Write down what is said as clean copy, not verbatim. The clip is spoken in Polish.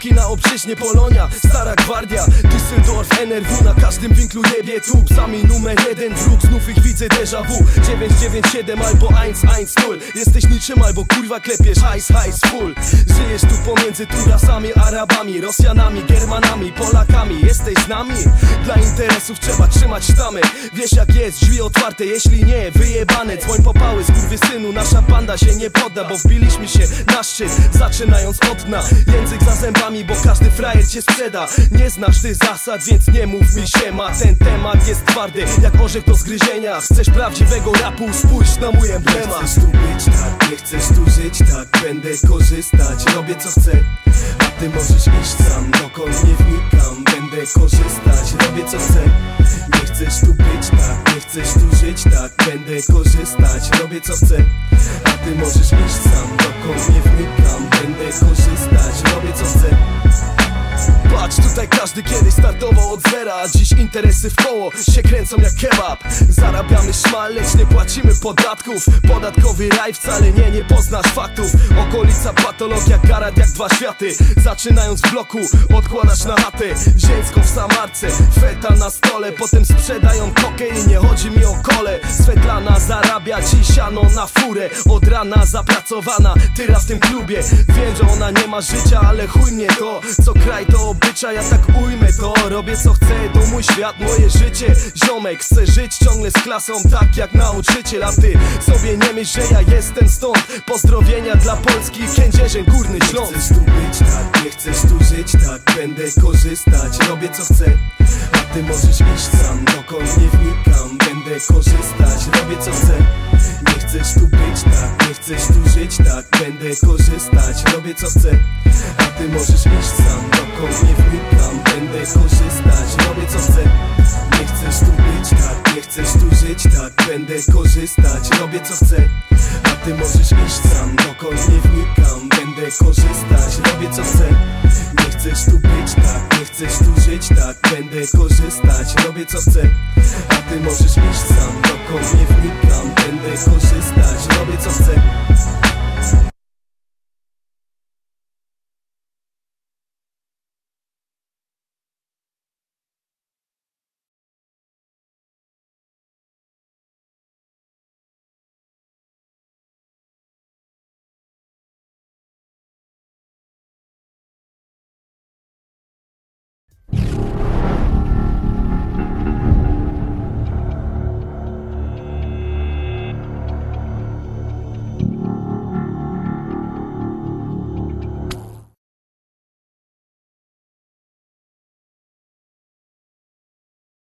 bloki na obczyźnie Polonia, Stara Gwardia, Düsseldorf, NRW. Na każdym winklu jebie trup, sami numer 1 wróg. Znów ich widzę déjà vu, 997 albo 110. Jesteś niczym albo kurwa klepiesz hajs full. Żyjesz tu pomiędzy Turasami, Arabami, Rosjanami, Germanami, Polakami. Jesteś z nami? Dla interesów trzeba trzymać sztamy. Wiesz jak jest, drzwi otwarte, jeśli nie, wyjebane. Dzwoń po pały, skurwysynu, nasza banda się nie podda, bo wbiliśmy się na szczyt, zaczynając od dna. Język za zębami, bo każdy frajer cię sprzeda. Nie znasz ty zasad, więc nie mów mi siema. Ten temat jest twardy, jak orzech do zgryzienia. Chcesz prawdziwego rapu, spójrz na mój emblemat. Nie chcesz tu być tak, nie chcesz tu żyć tak. Będę korzystać, robię co chcę, a ty możesz iść sam, dokąd nie wnikam. Będę korzystać, robię co chcę. Nie chcesz tu być tak, nie chcesz tu żyć tak. Będę korzystać, robię co chcę, a ty możesz iść sam, dokąd nie wnikam. Będę korzystać, robię co chcę. Patrz, tutaj każdy kiedyś startował od zera, a dziś interesy w koło się kręcą jak kebab. Zarabiamy szmal, lecz nie płacimy podatków. Podatkowy raj wcale nie poznasz faktów. Okolica patologia, garat jak dwa światy. Zaczynając w bloku, odkładasz na chatę. Ziemsko w Samarce, feta na stole. Potem sprzedają kokę i nie chodzi mi o kole. Svetlana zarabia dziś siano na furę. Od rana zapracowana, tyra w tym klubie. Wiem, że ona nie ma życia, ale chuj mnie to. Co kraj to obyczaj, ja tak ujmę to. Robię co chcę, to mój świat, moje życie. Ziomek, chcę żyć ciągle z klasą, tak jak nauczyciel. A ty sobie nie myśl, że ja jestem stąd. Pozdrowienia dla Polski, Kędzierzyn, Górny Śląsk. Nie chcesz tu być tak, nie chcesz tu żyć tak. Będę korzystać, robię co chcę, a ty możesz iść sam, dokąd nie wnikam. Będę korzystać, robię co chcę. Nie chcesz tu być tak, nie chcesz tu żyć tak. Będę korzystać, robię co chcę, a ty możesz iść sam, dokąd nie wnikam. Będę korzystać, robię co chcę. Nie chcesz tu być tak, nie chcesz tu żyć tak. Będę korzystać, robię co chcę, a ty możesz iść sam, dokąd nie wnikam. Będę korzystać, robię co chcę. Nie chcesz tu być tak, nie chcesz tu żyć tak. Będę korzystać, robię co chcę, a ty możesz iść sam, dokąd nie wnikam. Będę korzystać, robię co chcę.